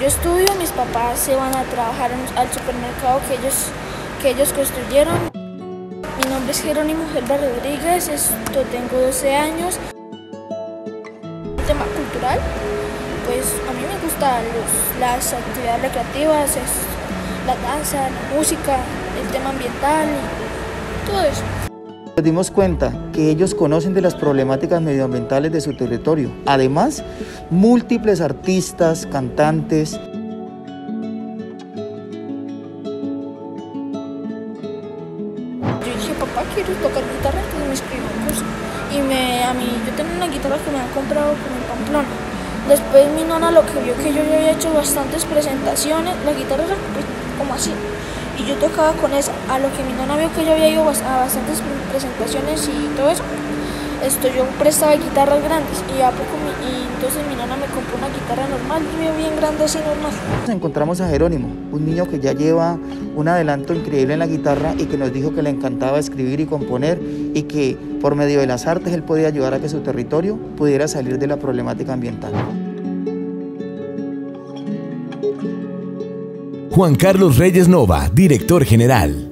yo estudio, mis papás se van a trabajar al supermercado que ellos construyeron. Mi nombre es Jerónimo Gelba Rodríguez, tengo 12 años. El tema cultural, pues a mí me gustan las actividades recreativas, la danza, la música, el tema ambiental y todo eso. Nos dimos cuenta que ellos conocen de las problemáticas medioambientales de su territorio. Además, múltiples artistas, cantantes. Yo dije, papá, quiero tocar guitarra, entonces me inscribí a un curso. Yo tengo una guitarra que me han comprado como en Pamplona. Después mi nona lo que vio que yo había hecho bastantes presentaciones, la guitarra era como así. Y yo tocaba con esa, a lo que mi nona vio que yo había ido a bastantes presentaciones y todo eso, yo prestaba guitarras grandes y entonces mi nona me compró una guitarra normal, bien grande así normal. Encontramos a Jerónimo, un niño que ya lleva un adelanto increíble en la guitarra y que nos dijo que le encantaba escribir y componer y que por medio de las artes él podía ayudar a que su territorio pudiera salir de la problemática ambiental. Juan Carlos Reyes Nova, director general.